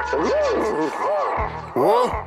Whoa.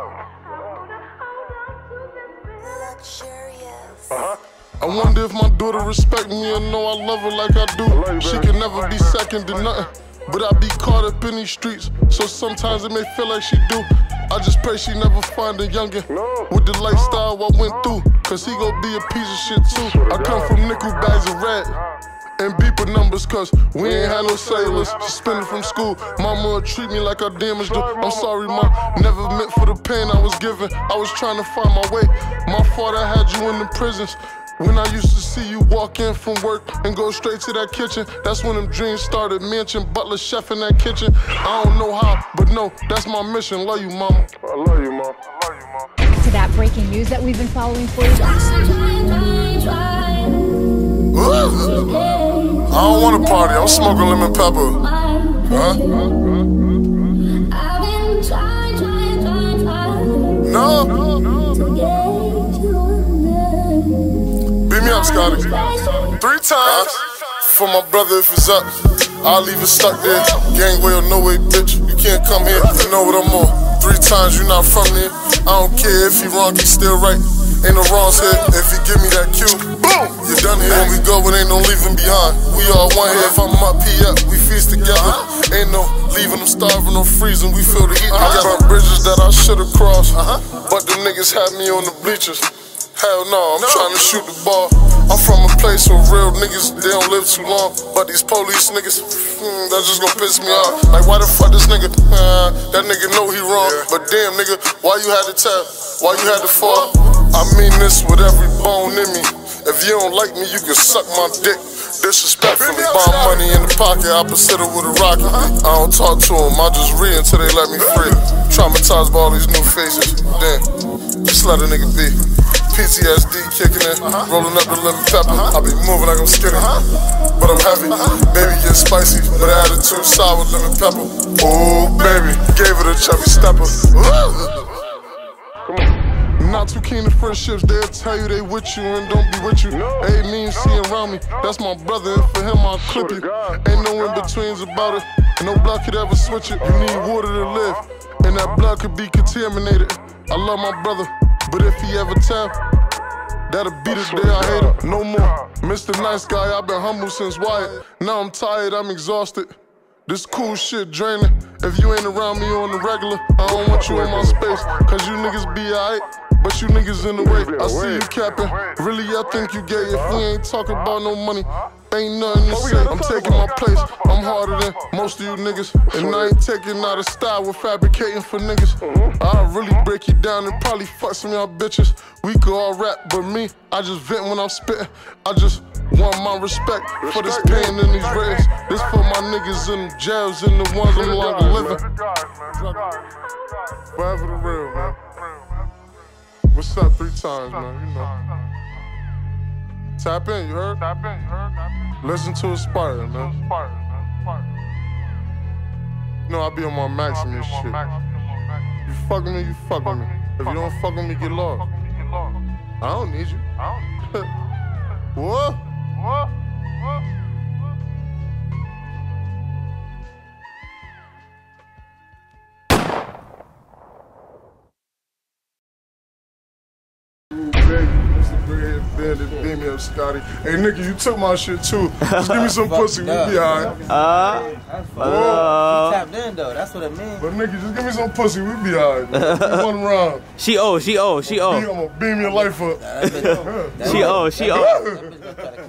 I wonder if my daughter respect me or know I love her like I do. She can never be second to nothing, but I be caught up in these streets, so sometimes it may feel like she do. I just pray she never find a youngin' with the lifestyle I went through, cause he gon' be a piece of shit too. I come from nickel bags of red and beeper numbers, cause we ain't had no sailors suspended from school. Mama would treat me like I damaged her. I'm sorry, Mom, never meant for the pain I was given. I was trying to find my way. My fault I had you in the prisons. When I used to see you walk in from work and go straight to that kitchen, that's when them dreams started. Mansion, butler, chef in that kitchen. I don't know how, but no, that's my mission. Love you, Mama. I love you, Mom. I love you, Mom. To that breaking news that we've been following for you. I don't want to party. I'm smoking lemon pepper. Huh? No. Beat me up, Scotty. 3 times for my brother if it's up. I'll leave it stuck there. Gangway or no way, bitch. You can't come here. You know what I'm on. 3 times you not from there. I don't care if he wrong, he still right. Ain't no wrongs here. If he give me that cue, boom, you done here. When we go, it ain't no leaving behind. We all one here. If I'm up, he up. We feast together. Ain't no leaving them starving or freezing. We feel the heat together. Burn bridges that I should've crossed, but the niggas had me on the bleachers. Hell no, I'm trying to shoot the ball. I'm from a place where real niggas, they don't live too long. But these police niggas, that's just gonna piss me off. Like, why the fuck this nigga, that nigga know he wrong. But damn nigga, why you had to tap? Why you had to fall? I mean this with every bone in me. If you don't like me, you can suck my dick. Disrespectfully, bomb money in the pocket, opposite with a rocket. I don't talk to them, I just read until they let me free. Traumatized by all these new faces. Damn, just let a nigga be. PTSD kicking in, rolling up the lemon pepper. I be moving like I'm skinny, but I'm heavy. Baby get spicy, but attitude sour with lemon pepper. Oh baby, gave it a chubby stepper. Come on. Not too keen to friendships, they'll tell you they with you and don't be with you. Ain't mean seeing around me, that's my brother, and for him I'll clip you. Ain't no in-betweens about it, no blood could ever switch it. You need water to live, and that blood could be contaminated. I love my brother, but if he ever tell, that'll be the day I hate him. No more, Mr. Nice Guy, I've been humble since Wyatt. Now I'm tired, I'm exhausted. This cool shit draining. If you ain't around me on the regular, I don't want you in my space. Cause you niggas be alright, but you niggas in the way. I see you capping. Really, I think you gay. If we ain't talking about no money, ain't nothing to say. I'm taking my place. I'm harder than most of you niggas. And I ain't taking out of style with fabricating for niggas. I'll really break you down and probably fuck some of y'all bitches. We could all rap, but me, I just vent when I'm spitting. I just want my respect for this pain in these raids. This for my niggas in the jails and the ones I'm longer living. Forever the real, man. What's up 3 times, man? You know. Tap in, you heard? Tap in, you heard? Listen to Aspire, man. You know I be on my maximum shit. You fuck with me, you fuck with me. If you don't fuck with me, get lost. I don't need you. What? Beat me up, Scotty. Hey, nigga, you took my shit too. Just give me some pussy, we be alright. She tapped in though, that's what it means. But nigga, just give me some pussy, we be alright. One round. She I'm gonna beam your life up. She